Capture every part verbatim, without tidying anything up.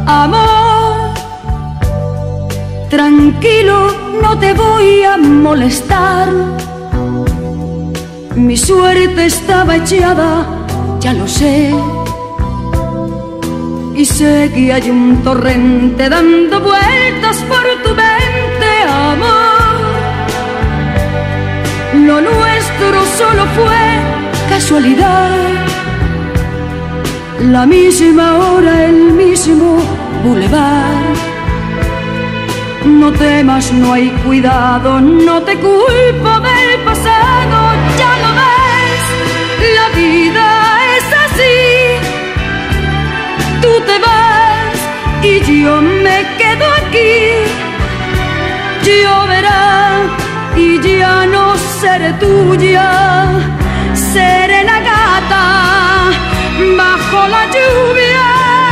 Amor, tranquilo, no te voy a molestar. Mi suerte estaba echada, ya lo sé. Y sé que hay un torrente dando vueltas por tu mente, amor. Lo nuestro solo fue casualidad. La misma hora, el mismo bulevar. No temas, no hay cuidado, no te culpo del pasado. Ya lo ves, la vida es así. Tú te vas y yo me quedo aquí. Lloverá y ya no seré tuya. Seré la gata bajo la lluvia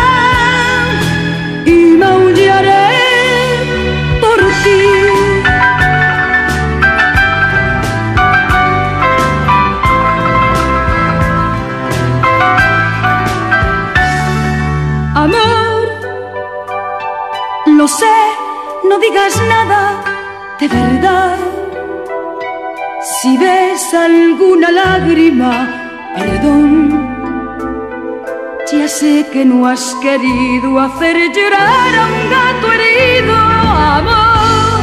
y maullaré por ti. Amor, lo sé, no digas nada de verdad. Si ves alguna lágrima, perdón. Ya sé que no has querido hacer llorar a un gato herido, amor.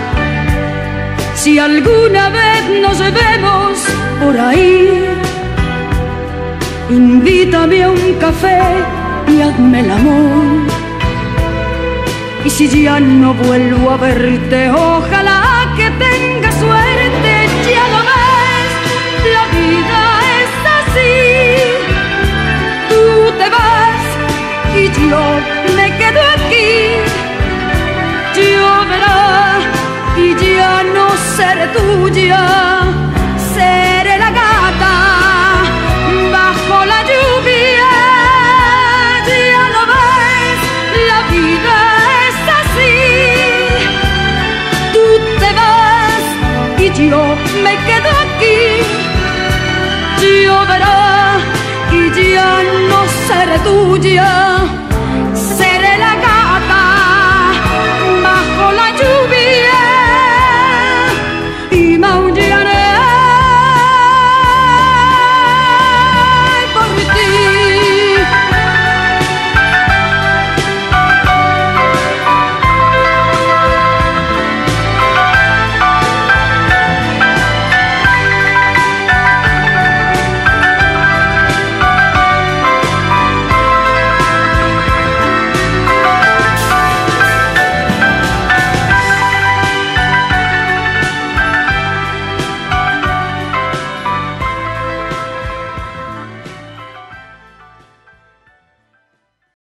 Si alguna vez nos vemos por ahí, invítame a un café y hazme el amor. Y si ya no vuelvo a verte, ojalá que tengas suerte. Ya lo ves, la vida es así. Tú te vas y yo me quedo aquí. Lloverá y ya no seré tuya. Seré la gata bajo la lluvia. Ya lo ves, la vida es así. Tú te vas y yo me quedo aquí. Lloverá y ya no seré tuya.